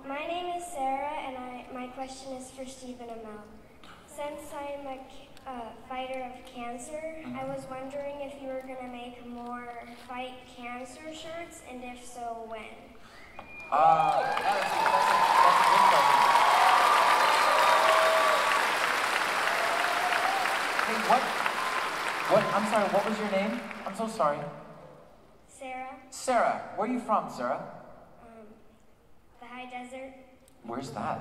My name is Sarah, and my question is for Stephen Amell. Since I'm a fighter of cancer, I was wondering if you were going to make more Fight Cancer shirts, and if so, when? That's a good question. Hey, I'm sorry, what was your name? I'm so sorry. Sarah. Sarah, where are you from, Sarah? The high desert. Where's that?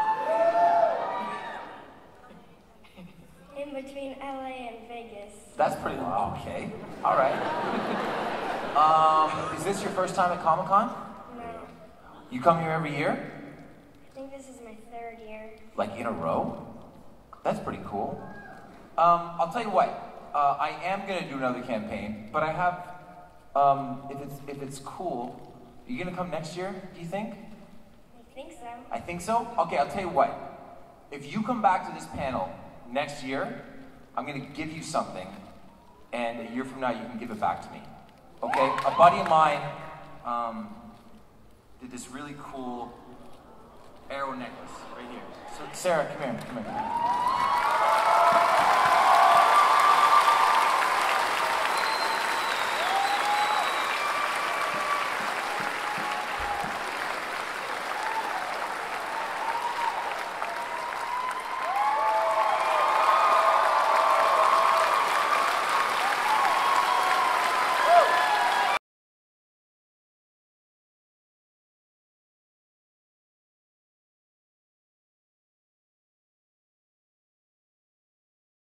In between LA and Vegas. That's pretty okay. All right. Is this your first time at Comic-Con? No. You come here every year? I think this is my 3rd year. Like in a row? That's pretty cool. I'll tell you what. I am gonna do another campaign, but I have. If it's cool, are you gonna come next year? Do you think? I think so. I think so? Okay, I'll tell you what. If you come back to this panel next year, I'm gonna give you something, and a year from now you can give it back to me. Okay? A buddy of mine did this really cool arrow necklace right here. So Sarah, come here.